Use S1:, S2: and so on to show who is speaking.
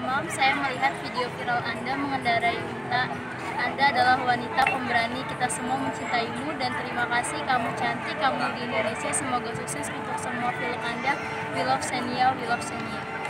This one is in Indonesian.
S1: Mom, saya melihat video viral Anda mengendarai unta. Anda adalah wanita pemberani, kita semua mencintaimu dan terima kasih, kamu cantik, kamu di Indonesia, semoga sukses untuk semua film Anda. We love Xenia, we love Xenia.